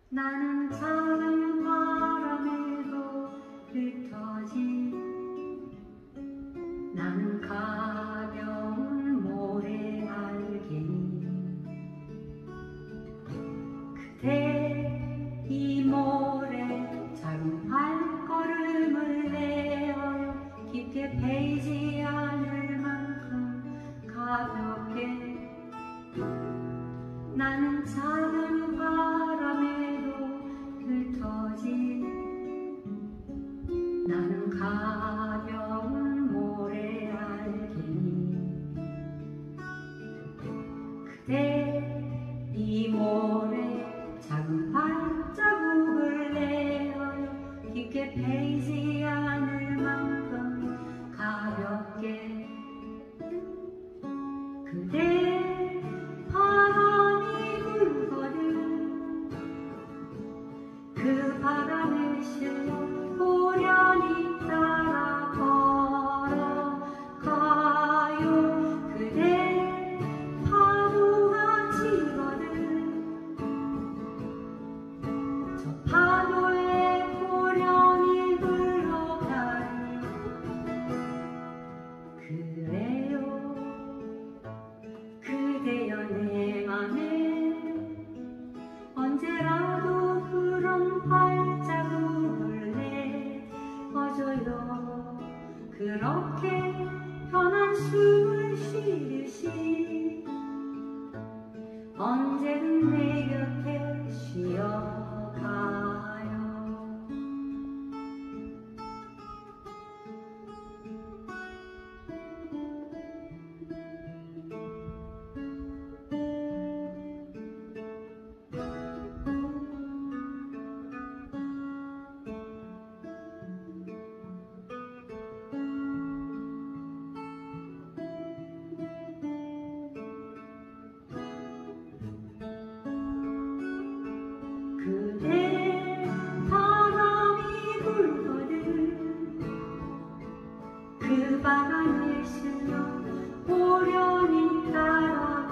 나는 작은 바람에도 흩어진 나는 가벼운 모래알갱이 그대 이 모래 작은 발걸음을 내어 깊게 베이지 않을 만큼 가볍게 나는 작은 바람에도 흩어진 나는 가벼운 모래알갱이 그대 이 모래 작은 발자국을 내어 깊게 베이지 않을 만큼 가볍게 그대 바람이 불거든 그 바람에 실려 고련히 따라 걸어가요 그대 파도가 치거든 저 파도에 고련히 흘러가니 그래요 그대여 내 맘에 언제라도 그런 발자국을 내어줘요 그렇게 편한 숨을 쉬듯이 언제든 내 곁에 쉬어가요 그대 바람이 불거든 그 바람에 실려 고련히 따라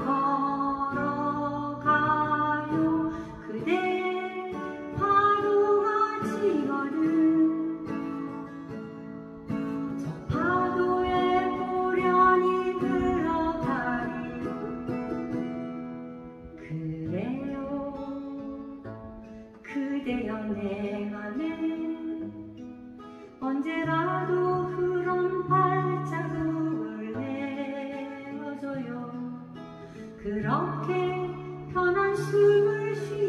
걸어가요 그대 파도가 치거든 저 파도에 고련히 흘러가니 그래요 그대여 내 맘에 언제라도 그런 발자국을 내어줘요 그렇게 편한 숨을 쉬